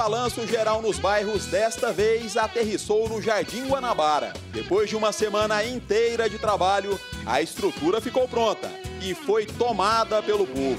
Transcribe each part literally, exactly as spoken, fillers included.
Balanço Geral nos Bairros desta vez aterrissou no Jardim Guanabara. Depois de uma semana inteira de trabalho, a estrutura ficou pronta e foi tomada pelo povo.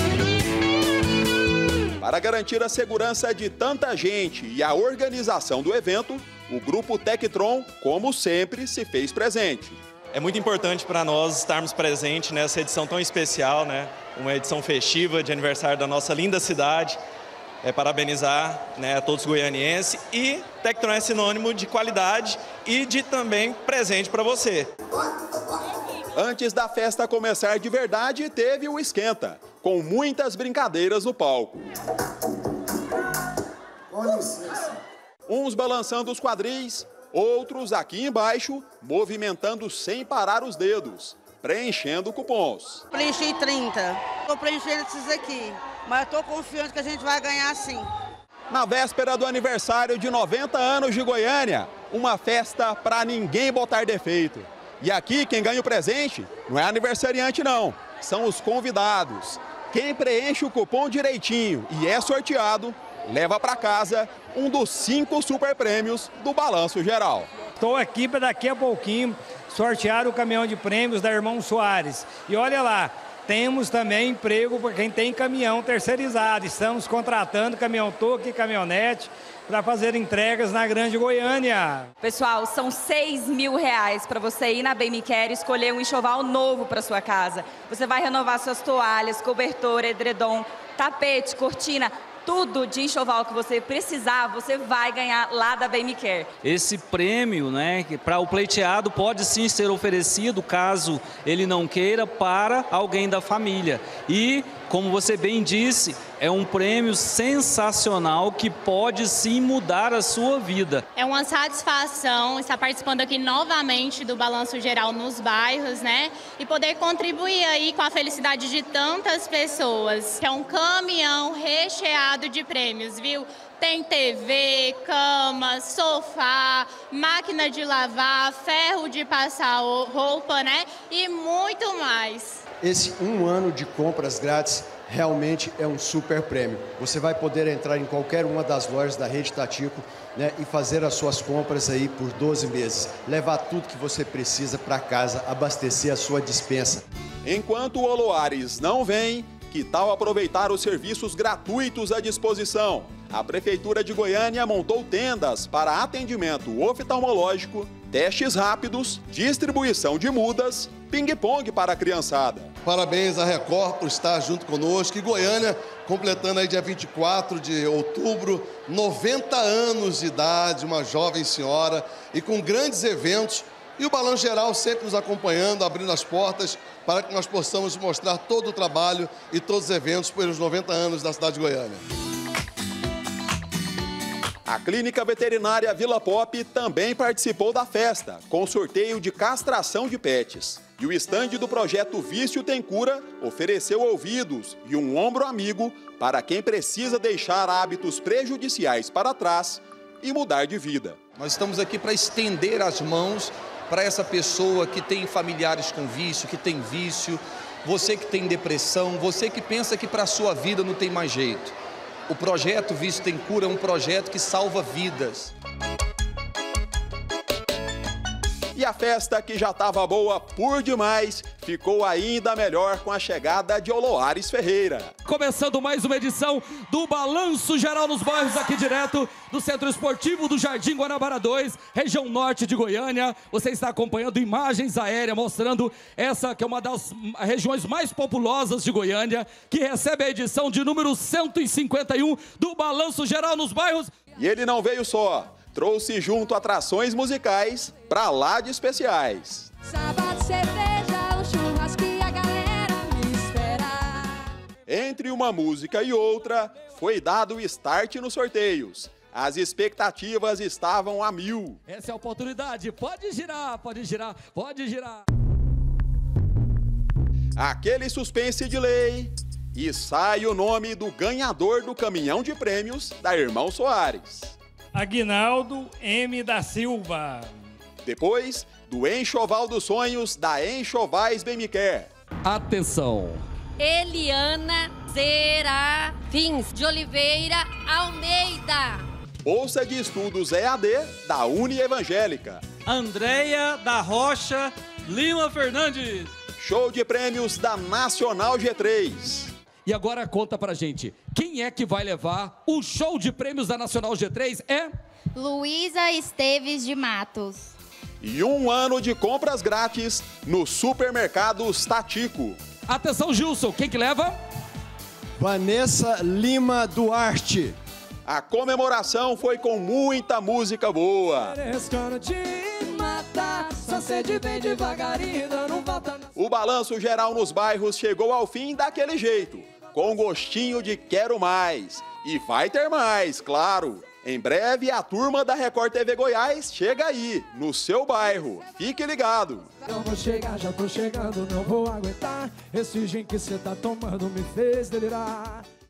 Para garantir a segurança de tanta gente e a organização do evento, o Grupo Tectron, como sempre, se fez presente. É muito importante para nós estarmos presentes nessa edição tão especial, né? Uma edição festiva de aniversário da nossa linda cidade. É, parabenizar, né, a todos os goianienses, e Tectron é sinônimo de qualidade e de também presente para você. Antes da festa começar de verdade, teve o esquenta, com muitas brincadeiras no palco. Com licença. Uns balançando os quadris, outros aqui embaixo, movimentando sem parar os dedos, preenchendo cupons. Preenchi trinta, estou preenchendo esses aqui, mas estou confiante que a gente vai ganhar sim. Na véspera do aniversário de noventa anos de Goiânia, uma festa para ninguém botar defeito. E aqui quem ganha o presente não é aniversariante não, são os convidados. Quem preenche o cupom direitinho e é sorteado, leva para casa um dos cinco super prêmios do Balanço Geral. Estou aqui para daqui a pouquinho sortear o caminhão de prêmios da Irmão Soares. E olha lá, temos também emprego para quem tem caminhão terceirizado. Estamos contratando caminhão-toque e caminhonete para fazer entregas na Grande Goiânia. Pessoal, são seis mil reais para você ir na Bem Me Quer e escolher um enxoval novo para sua casa. Você vai renovar suas toalhas, cobertor, edredom, tapete, cortina, tudo de enxoval que você precisar, você vai ganhar lá da Bem Me Quer. Esse prêmio, né, para o pleiteado pode sim ser oferecido, caso ele não queira, para alguém da família. E, como você bem disse, é um prêmio sensacional que pode sim mudar a sua vida. É uma satisfação estar participando aqui novamente do Balanço Geral nos bairros, né? E poder contribuir aí com a felicidade de tantas pessoas. É um caminhão recheado de prêmios, viu? Tem T V, cama, sofá, máquina de lavar, ferro de passar roupa, né? E muito mais. Esse um ano de compras grátis realmente é um super prêmio. Você vai poder entrar em qualquer uma das lojas da Rede Tatico, né, e fazer as suas compras aí por doze meses. Levar tudo que você precisa para casa, abastecer a sua despensa. Enquanto o Oloares não vem, que tal aproveitar os serviços gratuitos à disposição? A Prefeitura de Goiânia montou tendas para atendimento oftalmológico, testes rápidos, distribuição de mudas, ping-pong para a criançada. Parabéns à Record por estar junto conosco. E Goiânia, completando aí dia vinte e quatro de outubro, noventa anos de idade, uma jovem senhora, e com grandes eventos. E o Balanço Geral sempre nos acompanhando, abrindo as portas para que nós possamos mostrar todo o trabalho e todos os eventos pelos noventa anos da cidade de Goiânia. A Clínica Veterinária Vila Pop também participou da festa, com sorteio de castração de pets. E o estande do projeto Vício Tem Cura ofereceu ouvidos e um ombro amigo para quem precisa deixar hábitos prejudiciais para trás e mudar de vida. Nós estamos aqui para estender as mãos para essa pessoa que tem familiares com vício, que tem vício, você que tem depressão, você que pensa que para a sua vida não tem mais jeito. O projeto Vício Tem Cura é um projeto que salva vidas. E a festa, que já estava boa por demais, ficou ainda melhor com a chegada de Oloares Ferreira. Começando mais uma edição do Balanço Geral nos Bairros, aqui direto do Centro Esportivo do Jardim Guanabara dois, região norte de Goiânia. Você está acompanhando imagens aéreas mostrando essa que é uma das regiões mais populosas de Goiânia, que recebe a edição de número cento e cinquenta e um do Balanço Geral nos Bairros. E ele não veio só. Trouxe junto atrações musicais pra lá de especiais. Sábado, cerveja, um churrasco e a galera me espera. Entre uma música e outra, foi dado o start nos sorteios. As expectativas estavam a mil. Essa é a oportunidade. Pode girar, pode girar, pode girar. Aquele suspense de lei. E sai o nome do ganhador do caminhão de prêmios da Irmão Soares. Aguinaldo M. da Silva. Depois, do enxoval dos sonhos da Enxovais Bem Me Quer. Atenção. Eliana Serafins de Oliveira Almeida. Bolsa de Estudos E A D da Uni Evangélica. Andréia da Rocha Lima Fernandes. Show de prêmios da Nacional G três. E agora conta pra gente, quem é que vai levar o show de prêmios da Nacional G três? É Luísa Esteves de Matos. E um ano de compras grátis no Supermercados Tatico. Atenção, Gilson, quem que leva? Vanessa Lima Duarte. A comemoração foi com muita música boa. O balanço geral nos bairros chegou ao fim daquele jeito, com gostinho de quero mais. E vai ter mais, claro. Em breve a turma da Record T V Goiás chega aí, no seu bairro. Fique ligado. Eu vou chegar, já tô chegando, não vou aguentar. Esse gin que cê tá tomando me fez delirar.